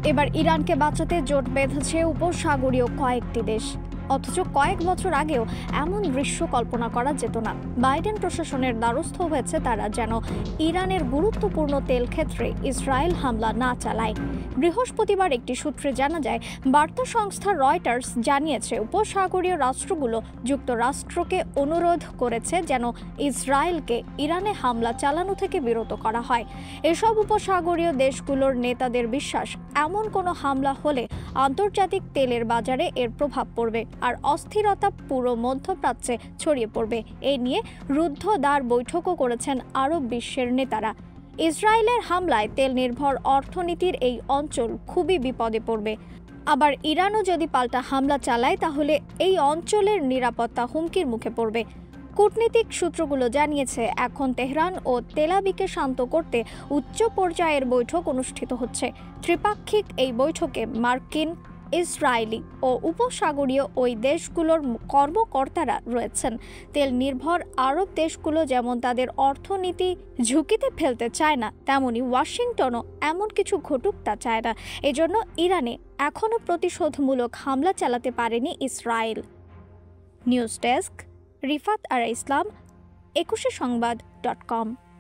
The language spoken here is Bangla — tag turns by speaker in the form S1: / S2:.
S1: এবার ইরানকে বাঁচাতে জোট বেঁধেছে উপসাগরীয় কয়েকটি দেশ। অথচ কয়েক বছর আগেও এমন দৃশ্য কল্পনা করা যেত না। বাইডেন প্রশাসনের দ্বারস্থ হয়েছে তারা যেন ইরানের গুরুত্বপূর্ণ তেল ক্ষেত্রে ইসরায়েল হামলা না চালায়। বৃহস্পতিবার একটি সূত্রে জানা যায়, বার্তা সংস্থা রয়টার্স জানিয়েছে উপসাগরীয় রাষ্ট্রগুলো যুক্তরাষ্ট্রকে অনুরোধ করেছে যেন ইসরায়েলকে ইরানে হামলা চালানো থেকে বিরত করা হয়। এসব উপসাগরীয় দেশগুলোর নেতাদের বিশ্বাস, এমন কোনো হামলা হলে আন্তর্জাতিক তেলের বাজারে এর প্রভাব পড়বে আর অস্থিরতা পুরো মধ্যপ্রাচ্যে ছড়িয়ে পড়বে। এ নিয়ে রুদ্ধদ্বার বৈঠকও করেছেন আরব বিশ্বের নেতারা। ইসরায়েলের হামলায় তেল নির্ভর অর্থনীতির এই অঞ্চল খুবই বিপদে পড়বে। আবার ইরানও যদি পাল্টা হামলা চালায় তাহলে এই অঞ্চলের নিরাপত্তা হুমকির মুখে পড়বে। কূটনীতিক সূত্রগুলো জানিয়েছে, এখন তেহরান ও তেল আবিবকে শান্ত করতে উচ্চ পর্যায়ের বৈঠক অনুষ্ঠিত হচ্ছে। ত্রিপাক্ষিক এই বৈঠকে মার্কিন, ইসরায়েলি ও উপসাগরীয় ওই দেশগুলোর কর্মকর্তারা রয়েছেন। তেল নির্ভর আরব দেশগুলো যেমন তাদের অর্থনীতি ঝুঁকিতে ফেলতে চায় না, তেমনি ওয়াশিংটনও এমন কিছু ঘটুক তা চায় না। এজন্য ইরানে এখনও প্রতিশোধমূলক হামলা চালাতে পারেনি ইসরায়েল। News desk, Rifat Ara Islam, 21সংবাদ.com।